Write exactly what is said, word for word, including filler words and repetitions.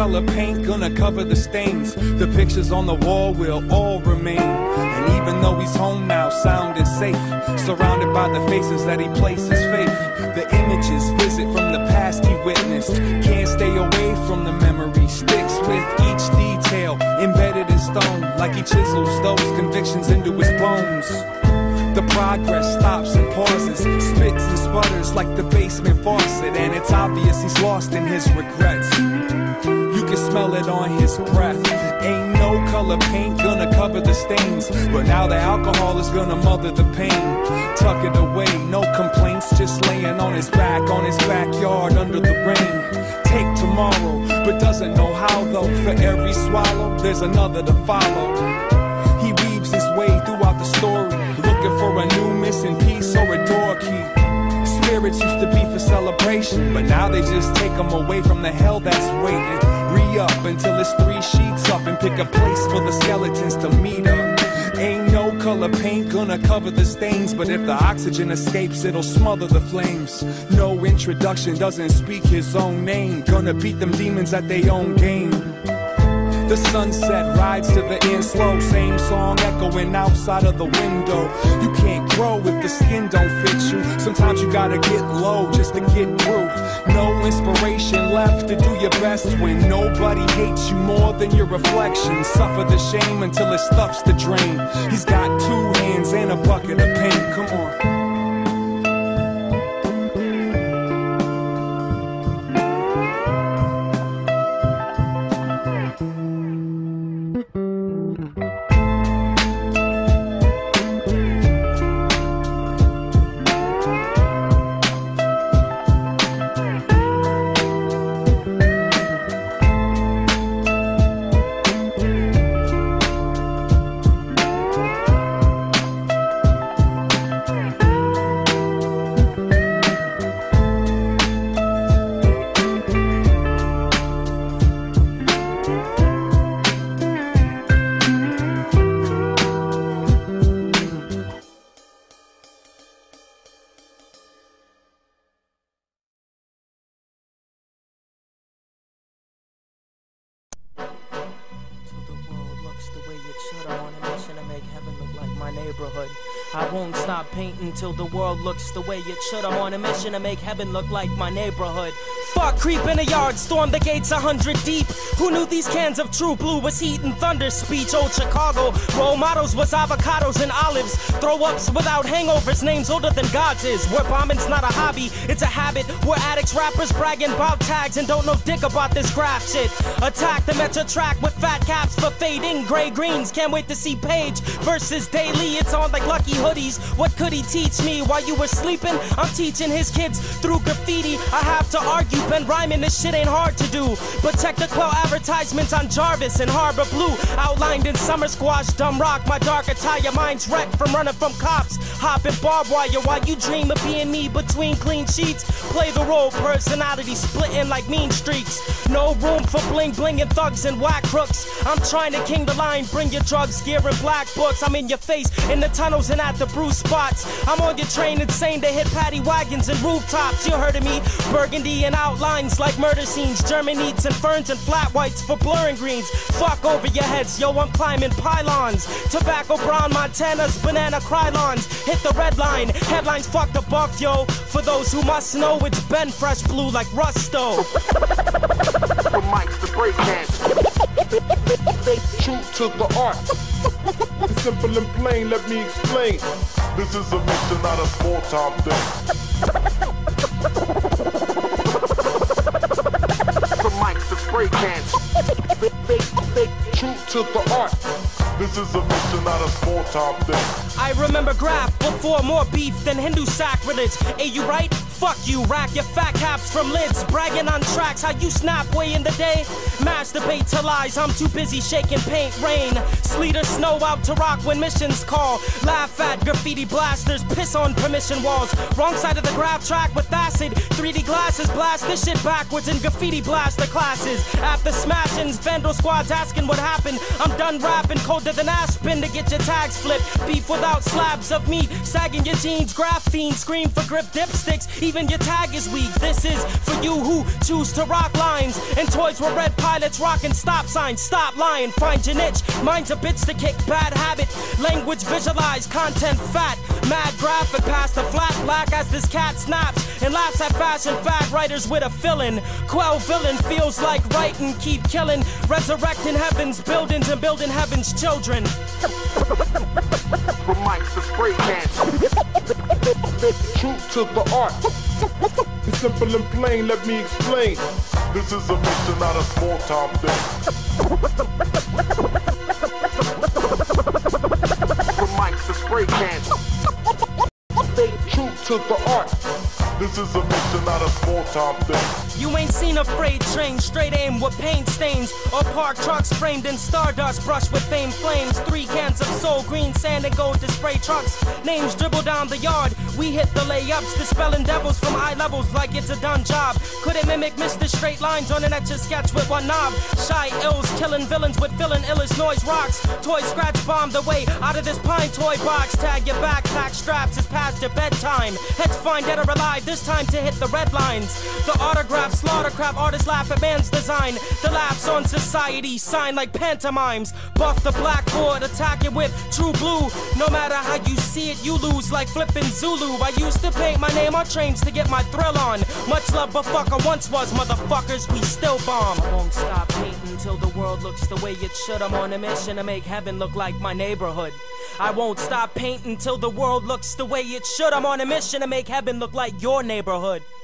color paint gonna cover the stains. The pictures on the wall will all remain. And even though he's home now, sound and safe, surrounded by the faces that he places faith. The images visit from the past he witnessed. Can't stay away from the memory. Sticks with each detail embedded in stone, like he chisels those convictions into his bones. The progress stops and pauses, spits and sputters like the basement faucet, and it's obvious he's lost in his regrets. You can smell it on his breath. Ain't no color paint gonna cover the stains, but now the alcohol is gonna mother the pain. Tuck it away, no complaints, just laying on his back, on his backyard under the rain. Take tomorrow, but doesn't know how though. For every swallow, there's another to follow. He weaves his way throughout the story, looking for a new missing piece or a door key. Spirits used to be for celebration, but now they just take them away from the hell that's waiting. Re-up until it's three sheets up and pick a place for the skeletons to meet up. Ain't no color paint gonna cover the stains, but if the oxygen escapes, it'll smother the flames. No introduction, doesn't speak his own name. Gonna beat them demons at their own game. The sunset rides to the end slow, same song echoing outside of the window. You can't grow if the skin don't fit you. Sometimes you gotta get low just to get through. No inspiration left to do your best when nobody hates you more than your reflection. Suffer the shame until it stuffs the drain. He's got two hands and a bucket of pain. Come on. I won't stop painting till the world looks the way it should. I'm on a mission to make heaven look like my neighborhood. Fuck, creep in a yard, storm the gates a hundred deep. Who knew these cans of True Blue was heat and thunder speech? Old Chicago, role models was avocados and olives. Throw-ups without hangovers, names older than God's is. Where bombing's not a hobby, it's a habit. Where addicts, rappers bragging about tags and don't know dick about this graph shit. Attack the Metro track with fat caps for fading gray greens. Can't wait to see Page versus Daily. It's on like Lucky Hoodies. What could he teach me while you were sleeping? I'm teaching his kids through graffiti. I have to argue, been rhyming, this shit ain't hard to do. But check the Quell advertisements on Jarvis and Harbor Blue. Outlined in summer squash, dumb rock, my dark attire. Mind's wrecked from running from cops. Hopping barbed wire while you dream of being me between clean sheets. Play the role, personality splitting like mean streaks. No room for bling bling and thugs and whack crooks. I'm trying to king the line, bring your drugs, gear and black books. I'm in your face, in the tunnels and at the bruise spots. I'm on your train, insane to hit paddy wagons and rooftops. You heard of me, burgundy and outlines like murder scenes. German eats and ferns and flat whites for blurring greens. Fuck over your heads, yo, I'm climbing pylons. Tobacco brown Montanas, banana krylons. Hit the red line, headlines fuck the buff, yo. For those who must know, it's Ben Fresh Blue like Rusto. From mics to breakdance, true to the art. Simple and plain, let me explain. This is a mission, not a small time thing. From mics to breakdance, true to the art. This is a mission, not a small time thing. I remember Graph before more beef than Hindu sacrilege. Hey, you right? Fuck you, rack your fat caps from lids. Bragging on tracks, how you snap way in the day. Masturbate to lies, I'm too busy shaking paint rain. Sleet or snow out to rock when missions call. Laugh at graffiti blasters, piss on permission walls. Wrong side of the graph track with acid. three D glasses blast this shit backwards in graffiti blaster classes. After smashings, Vandal squads asking what happened. I'm done rapping, colder than Aspen to get your tags flipped. Beef without slabs of meat, sagging your jeans. Graph fiends scream for grip dipsticks. Even your tag is weak. This is for you who choose to rock lines. And toys where red pilots rocking stop signs. Stop lying, find your niche. Mine's a bitch to kick, bad habit. Language visualize, content fat. Mad graphic past the flat black as this cat snaps and laughs at fashion fad writers with a fill-in. Quell villain feels like writing, keep killing. Resurrecting heaven's buildings and building heaven's children. From mics to spray cans. True to the art. It's simple and plain, let me explain. This is a mission, not a small time thing. From mics to spray cans. Stay true to the art. This is a mission, not a small time thing. You ain't seen a freight train, straight aim with paint stains, or parked trucks framed in stardust, brushed with famed flames. Three cans of soul, green sand, and gold to spray trucks. Names dribble down the yard. We hit the layups, dispelling devils from eye levels like it's a done job. Couldn't mimic Mister Straight Lines on an etch a sketch with one knob. Shy ills, killing villains with filling illest noise rocks. Toy scratch bomb the way out of this pine toy box. Tag your backpack straps, it's past your bedtime. Heads find dead or alive, this time to hit the red lines. The autograph, slaughter crap, artists laugh at man's design. The laughs on society, sign like pantomimes. Buff the blackboard, attack it with true blue. No matter how you see it, you lose like flipping Zulu. I used to paint my name on trains to get my thrill on. Much love but fuck I once was, motherfuckers, we still bomb. I won't stop painting until the world looks the way it should. I'm on a mission to make heaven look like my neighborhood. I won't stop painting until the world looks the way it should. I'm on a mission to make heaven look like your neighborhood.